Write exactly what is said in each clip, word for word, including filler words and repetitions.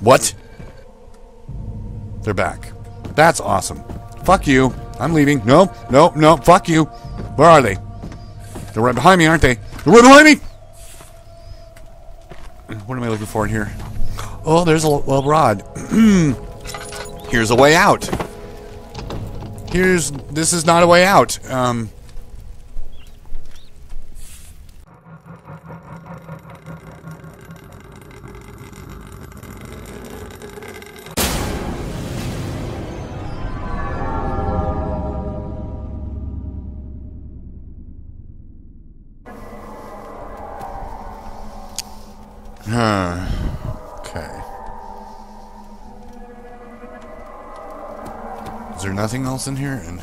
What? They're back. That's awesome. Fuck you. I'm leaving. No, no, no. Fuck you. Where are they? They're right behind me, aren't they? They're right behind me! What am I looking for in here? Oh, there's a, a rod. Here's a way out. Here's... This is not a way out. Um... Huh. Okay. Is there nothing else in here? And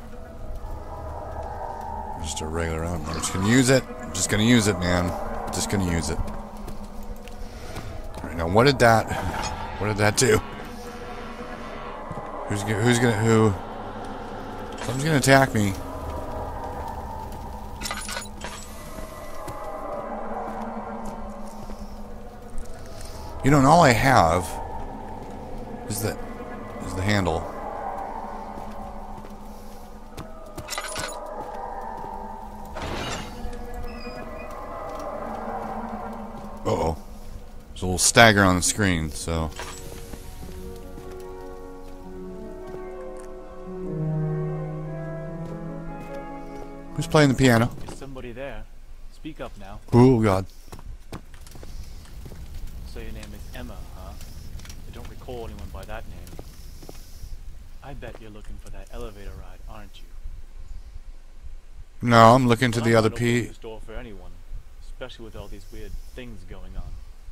just a regular round. I'm just gonna use it. I'm just gonna use it, man. Just gonna use it. Alright, now what did that what did that do? Who's gonna who's gonna who Someone's gonna attack me. You know, and all I have is the is the handle. Uh-oh. There's a little stagger on the screen, so... Who's playing the piano? Is somebody there? Speak up now. Oh, God. So your name is Emma, huh? I don't recall anyone by that name. I bet you're looking for that elevator ride, aren't you? No, I'm looking to well, the I'm other not P... opening this door for anyone, especially with all these weird things going on.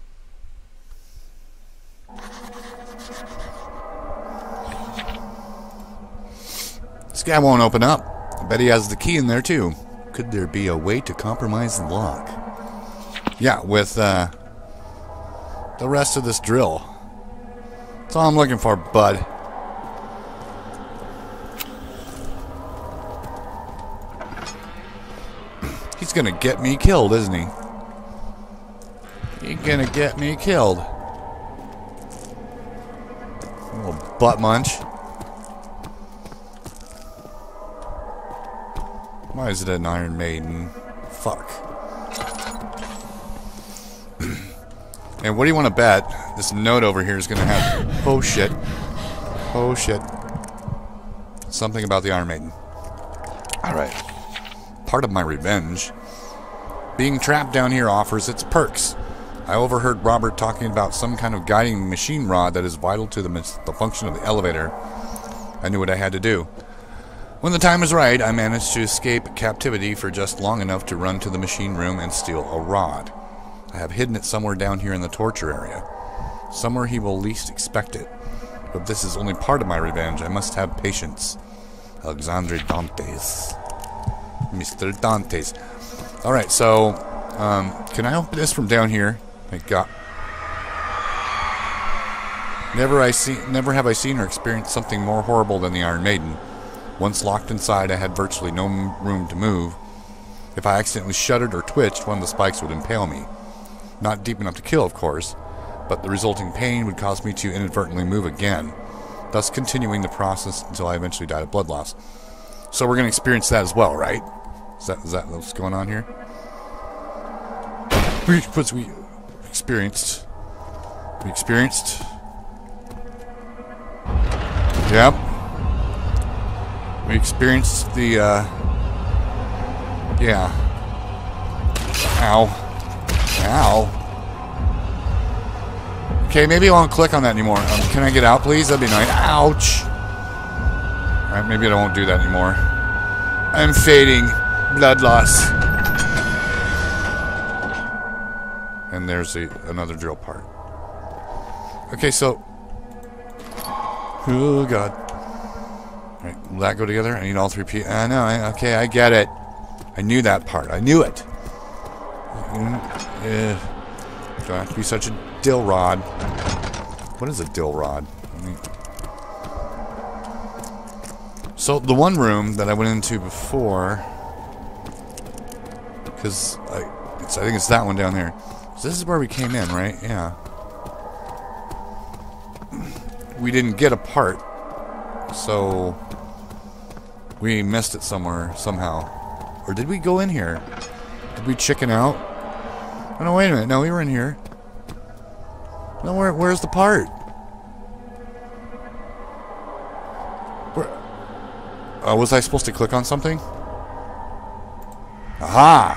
This guy won't open up. I bet he has the key in there, too. Could there be a way to compromise the lock? Yeah, with, uh... the rest of this drill. That's all I'm looking for, bud. He's gonna get me killed, isn't he? He's gonna get me killed. A little butt munch. Why is it an Iron Maiden? Fuck. And what do you want to bet? This note over here is going to have... Oh, shit. Oh, shit. Something about the Iron Maiden. Alright. Part of my revenge. Being trapped down here offers its perks. I overheard Robert talking about some kind of guiding machine rod that is vital to the, the function of the elevator. I knew what I had to do. When the time was right, I managed to escape captivity for just long enough to run to the machine room and steal a rod. I have hidden it somewhere down here in the torture area. Somewhere he will least expect it. But this is only part of my revenge. I must have patience. Alexandre Dantes. Mister Dantes. Alright, so... Um, can I open this from down here? Thank God. Never, I see, never have I seen or experienced something more horrible than the Iron Maiden. Once locked inside, I had virtually no room to move. If I accidentally shuddered or twitched, one of the spikes would impale me. Not deep enough to kill, of course, but the resulting pain would cause me to inadvertently move again, thus continuing the process until I eventually died of blood loss. So we're going to experience that as well, right? Is that, is that what's going on here? What's we experienced? We experienced? Yep. We experienced the, uh... yeah. Ow. Ow. Okay, maybe I won't click on that anymore. Um, can I get out, please? That'd be nice. Ouch. Alright, maybe I won't do that anymore. I'm fading. Blood loss. And there's the, another drill part. Okay, so... Oh, God. Alright, will that go together? I need all three P... I know, I, okay, I get it. I knew that part. I knew it. Uh, do I have to be such a dill rod? What is a dill rod? I mean, so, the one room that I went into before... Because I, it's, I think it's that one down there. So this is where we came in, right? Yeah. we didn't get a part. So we missed it somewhere, somehow. Or did we go in here? Did we chicken out? Oh, no, wait a minute. No, we were in here. No, where, where's the part? Where? Oh, was I supposed to click on something? Aha!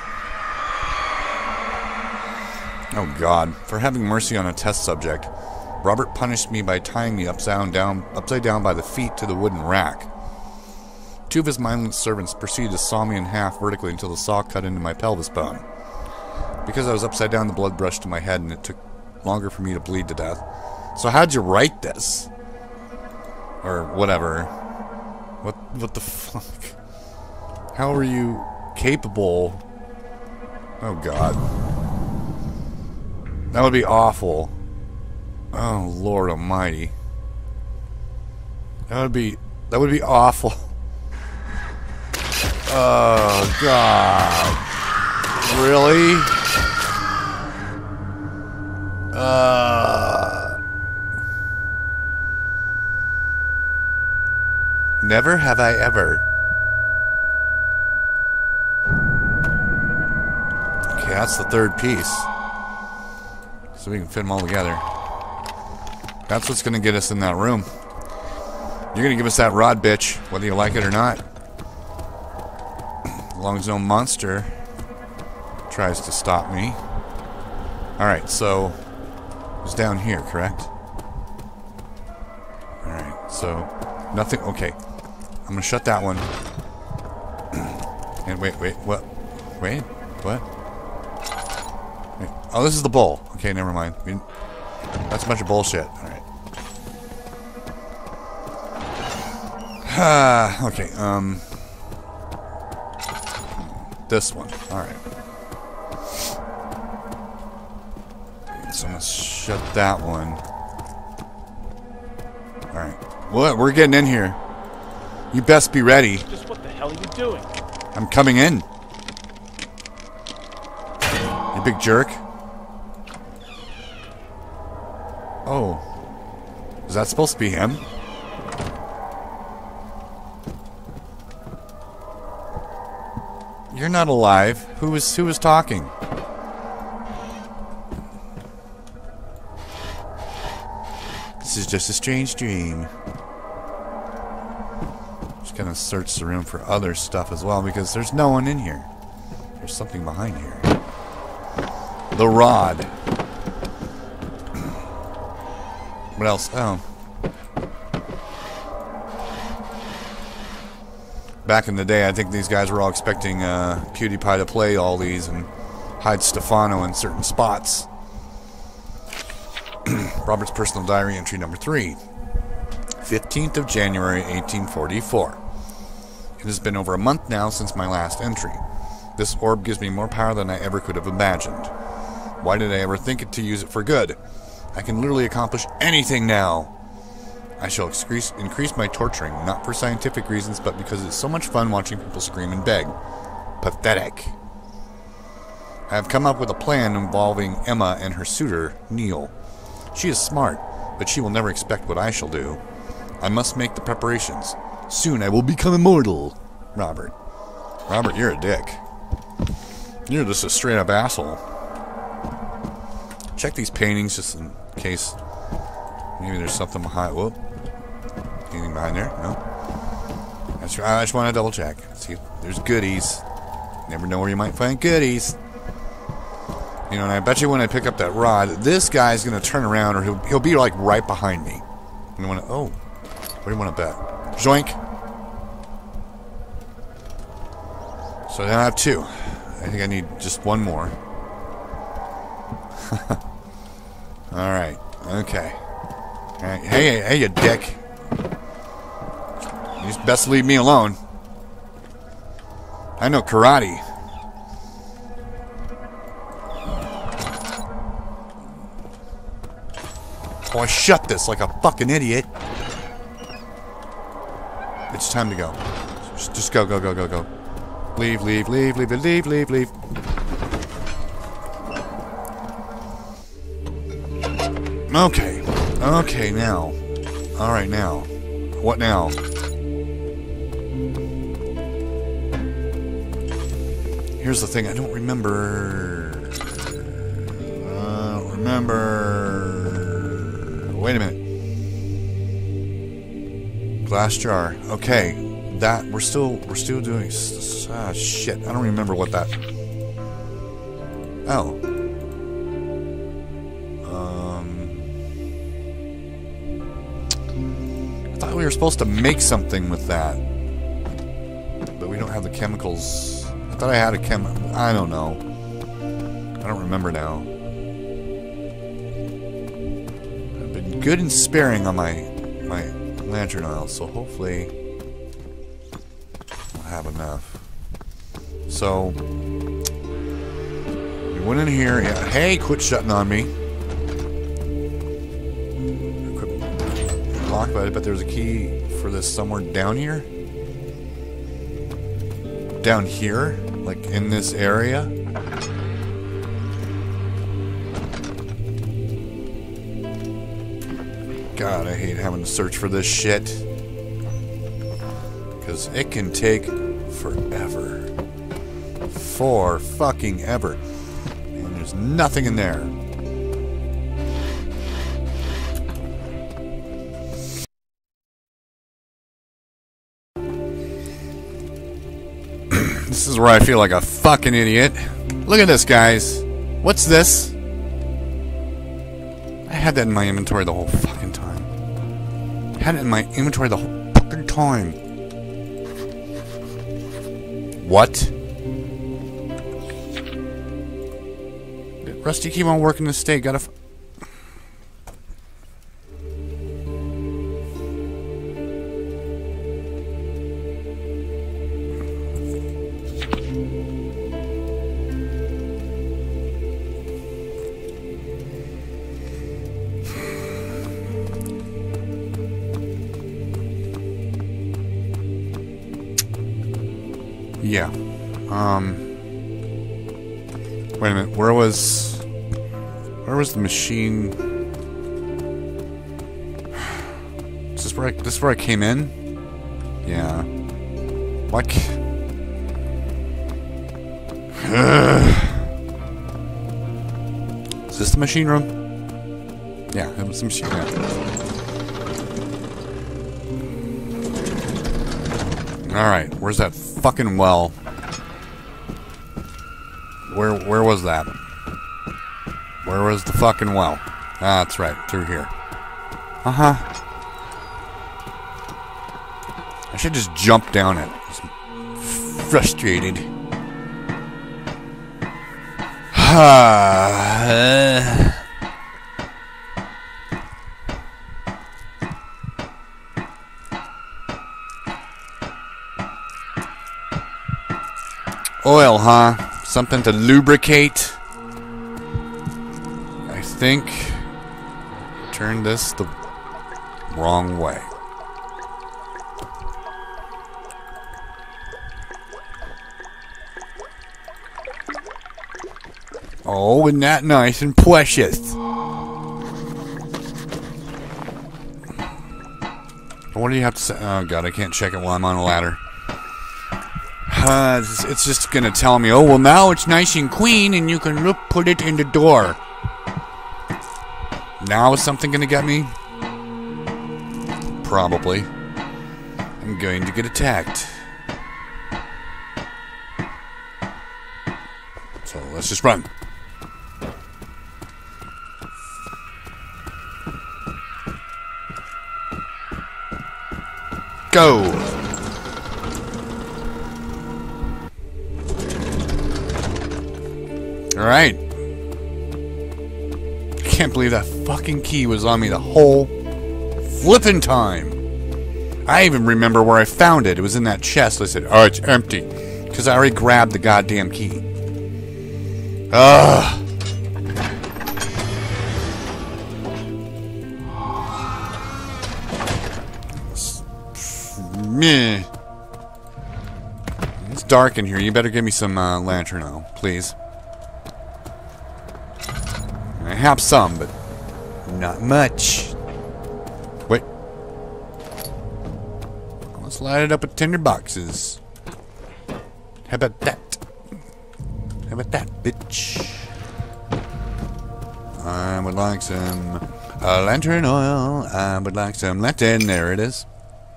Oh, God. For having mercy on a test subject, Robert punished me by tying me upside down, upside down by the feet to the wooden rack. Two of his mindless servants proceeded to saw me in half vertically until the saw cut into my pelvis bone. Because I was upside down, the blood rushed to my head, and it took longer for me to bleed to death. So how'd you write this? Or whatever. What, what the fuck? How are you capable? Oh, God. That would be awful. Oh, Lord Almighty. That would be... That would be awful. Oh, God. Really? Uh... Never have I ever. Okay, that's the third piece. So we can fit them all together. That's what's going to get us in that room. You're going to give us that rod, bitch, whether you like it or not. As long as no monster tries to stop me. Alright, so it's down here, correct? Alright, so nothing. Okay. I'm going to shut that one. And wait, wait, what? Wait, what? Wait. Oh, this is the bowl. Okay, never mind. We, that's a bunch of bullshit. Alright. Ah, okay, um... this one. Alright. So I'm gonna shut that one. Alright. What? We're getting in here. You best be ready. Just what the hell are you doing? I'm coming in. You big jerk. Oh. Is that supposed to be him? You're not alive. Who was who was talking? This is just a strange dream. Just gonna search the room for other stuff as well because there's no one in here. There's something behind here. The rod. What else? Oh. Back in the day, I think these guys were all expecting uh, PewDiePie to play all these and hide Stefano in certain spots. Robert's personal diary entry number three. fifteenth of January, eighteen forty-four. It has been over a month now since my last entry. This orb gives me more power than I ever could have imagined. Why did I ever think it to use it for good? I can literally accomplish anything now. I shall increase, increase my torturing, not for scientific reasons, but because it's so much fun watching people scream and beg. Pathetic. I have come up with a plan involving Emma and her suitor, Neil. She is smart, but she will never expect what I shall do. I must make the preparations. Soon I will become immortal. Robert. Robert, you're a dick. You're just a straight-up asshole. Check these paintings just in case maybe there's something behind. Whoop. Anything behind there? No. That's right. I just want to double check. See if there's goodies. Never know where you might find goodies. You know, and I bet you when I pick up that rod, this guy's going to turn around or he'll, he'll be like right behind me. And I want to, oh, what do you want to bet? Zoink. So now I have two. I think I need just one more. Alright. Okay. Alright. Hey, hey, hey, you dick. You just best leave me alone. I know karate. Oh, I shut this like a fucking idiot. It's time to go. Just, just go, go, go, go, go. Leave, leave, leave, leave, leave, leave, leave. Okay. Okay, now. Alright, now. What now? Here's the thing, I don't remember... I don't remember... Wait a minute. Glass jar. Okay. That, we're still, we're still doing... Ah, shit. I don't remember what that... Oh. I thought we were supposed to make something with that. But we don't have the chemicals. I thought I had a chem... I don't know. I don't remember now. I've been good and sparing on my, my lantern oil, so hopefully I'll have enough. So, we went in here. Yeah. Hey, quit shutting on me. Locked, but I bet there's a key for this somewhere down here. Down here? Like in this area? God, I hate having to search for this shit. Because it can take forever. For fucking ever. And there's nothing in there. This is where I feel like a fucking idiot. Look at this, guys. What's this? I had that in my inventory the whole fucking time. I had it in my inventory the whole fucking time. What? Did Rusty keep on working this state? Gotta... F Yeah. Um. Wait a minute. Where was... Where was the machine? Is this where I, this is where I came in? Yeah. What? Is this the machine room? Yeah, it was the machine room. Alright, where's that fucking well? Where where was that? Where was the fucking well? Ah, that's right, through here. Uh-huh. I should just jump down it. I'm frustrated. Oil, huh? Something to lubricate. I think turn this the wrong way. Oh, isn't that nice and precious? What do you have to say? Oh god, I can't check it while I'm on a ladder. Uh, it's, it's just gonna tell me, oh, well now it's nice and clean and you can look, put it in the door. Now is something gonna get me? Probably. I'm going to get attacked. So let's just run. Go! Alright. I can't believe that fucking key was on me the whole flippin' time. I even remember where I found it. It was in that chest. I said, oh, it's empty. Because I already grabbed the goddamn key. Ugh. Meh. It's dark in here. You better give me some uh, lantern oil, please. I have some, but not much. Wait. Let's light it up with tinder boxes. How about that? How about that, bitch? I would like some uh, lantern oil. I would like some lantern. There it is.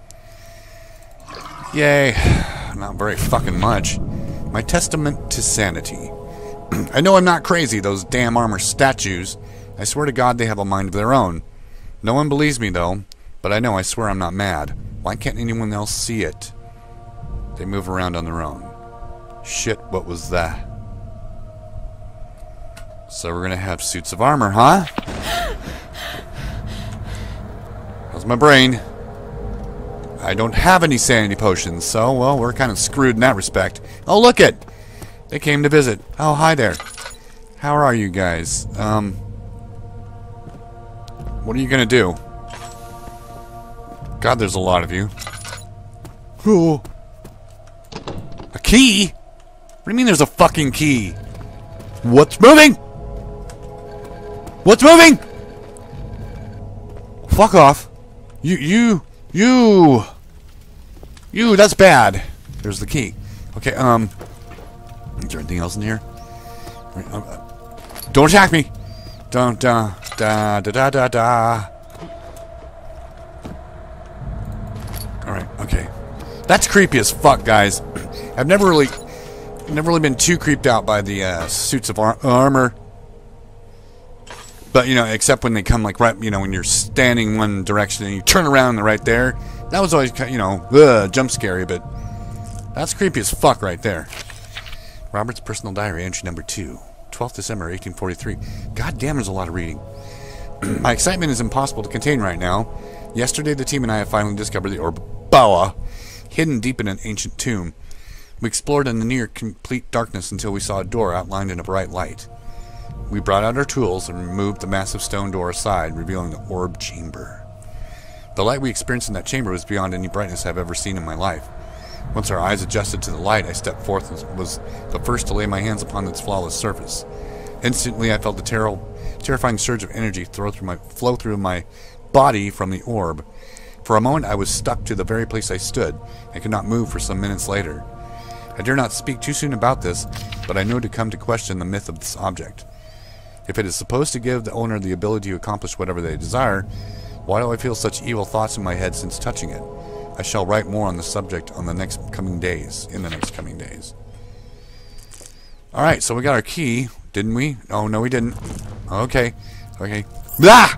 Yay. Not very fucking much. My testament to sanity. I know I'm not crazy, those damn armor statues. I swear to God they have a mind of their own. No one believes me, though. But I know, I swear I'm not mad. Why can't anyone else see it? They move around on their own. Shit, what was that? So we're gonna have suits of armor, huh? How's my brain? I don't have any sanity potions, so, well, we're kind of screwed in that respect. Oh, look it! They came to visit. Oh, hi there. How are you guys? Um... What are you gonna do? God, there's a lot of you. Ooh. A key? What do you mean there's a fucking key? What's moving? What's moving? Fuck off. You, you, you. You, that's bad. There's the key. Okay, um. Is there anything else in here? Don't attack me. Don't, da, da, da, da, da, da. Alright, okay. That's creepy as fuck, guys. I've never really, never really been too creeped out by the uh, suits of ar armor. But, you know, except when they come, like, right, you know, when you're standing one direction and you turn around and they're right there. That was always, you know, ugh, jump scary, but that's creepy as fuck right there. Robert's personal diary, entry number two. twelfth December, eighteen forty-three. God damn, there's a lot of reading. My excitement is impossible to contain right now. Yesterday, the team and I have finally discovered the orb Bawa, hidden deep in an ancient tomb. We explored in the near complete darkness until we saw a door outlined in a bright light. We brought out our tools and removed the massive stone door aside, revealing the orb chamber. The light we experienced in that chamber was beyond any brightness I've ever seen in my life. Once our eyes adjusted to the light, I stepped forth and was the first to lay my hands upon its flawless surface. Instantly, I felt the ter terrifying surge of energy throw through my, flow through my body from the orb. For a moment, I was stuck to the very place I stood, and could not move for some minutes later. I dare not speak too soon about this, but I know to come to question the myth of this object. If it is supposed to give the owner the ability to accomplish whatever they desire, why do I feel such evil thoughts in my head since touching it? I shall write more on the subject on the next coming days, in the next coming days. Alright, so we got our key, didn't we? Oh, no we didn't. Okay, okay. Blah!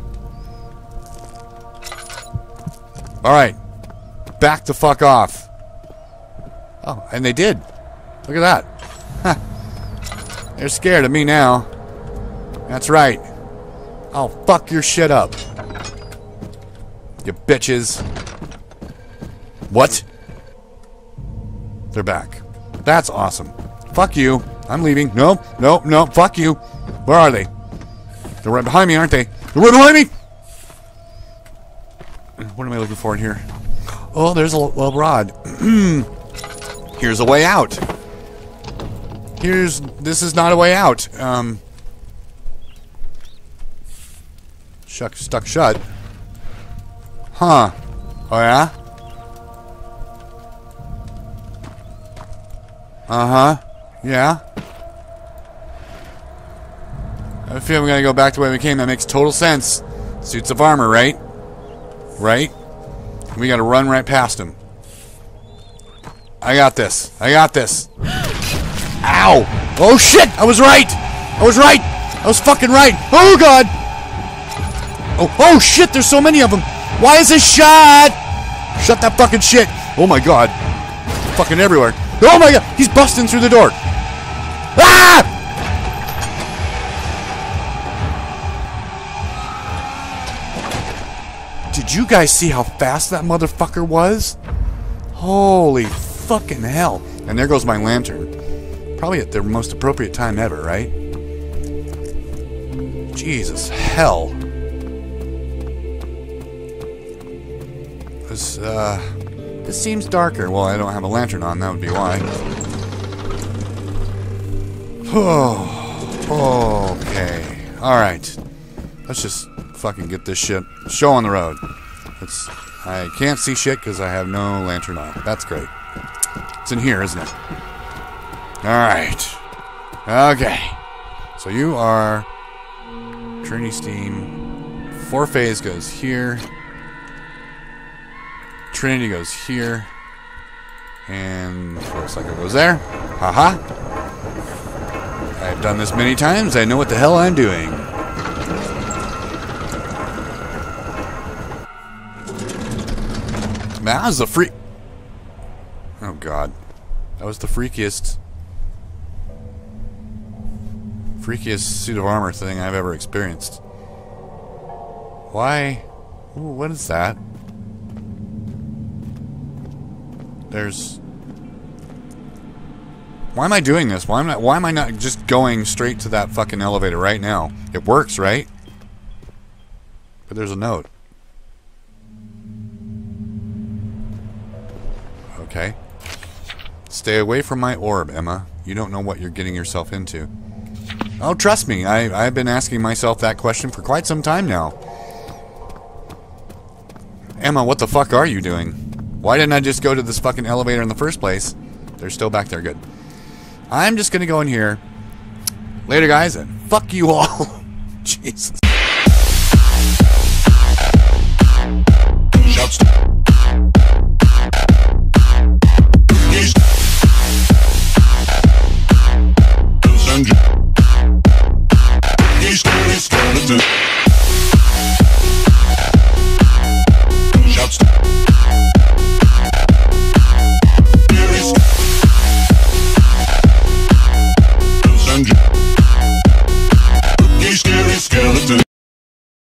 Alright, back the fuck off. Oh, and they did. Look at that. Huh. They're scared of me now. That's right. I'll fuck your shit up. You bitches. What? They're back. That's awesome. Fuck you. I'm leaving. Nope, nope, nope. Fuck you. Where are they? They're right behind me, aren't they? They're right behind me! What am I looking for in here? Oh, there's a, a rod. Here's a way out. Here's... This is not a way out. Um... Shuck, stuck shut. Huh. Oh, yeah? Uh-huh. Yeah. I feel I'm gonna go back the way we came. That makes total sense. Suits of armor, right? Right? We gotta run right past him. I got this. I got this. Ow! Oh shit! I was right! I was right! I was fucking right! Oh god! Oh, oh shit! There's so many of them! Why is this shot? Shut that fucking shit! Oh my god! Fucking everywhere! Oh my god! He's busting through the door! Ah! Did you guys see how fast that motherfucker was? Holy fucking hell! And there goes my lantern. Probably at the most appropriate time ever, right? Jesus hell! This uh, this seems darker. Well, I don't have a lantern on. That would be why. Oh, okay. All right. Let's just fucking get this shit show on the road. Let's. I can't see shit because I have no lantern on. That's great. It's in here, isn't it? Alright. Okay. So you are... Trinity Steam. Four phase goes here. Trinity goes here. And looks like it goes there. Haha. I've done this many times. I know what the hell I'm doing. Man, that was the freak. Oh god. That was the freakiest... freakiest suit of armor thing I've ever experienced. Why? Ooh, what is that? There's... Why am I doing this? Why am I, why am I not just going straight to that fucking elevator right now? It works, right? But there's a note. Okay. Stay away from my orb, Emma. You don't know what you're getting yourself into. Oh, trust me. I, I've been asking myself that question for quite some time now. Emma, what the fuck are you doing? Why didn't I just go to this fucking elevator in the first place? They're still back there. Good. I'm just gonna go in here. Later, guys, and fuck you all. Jesus. Shouts.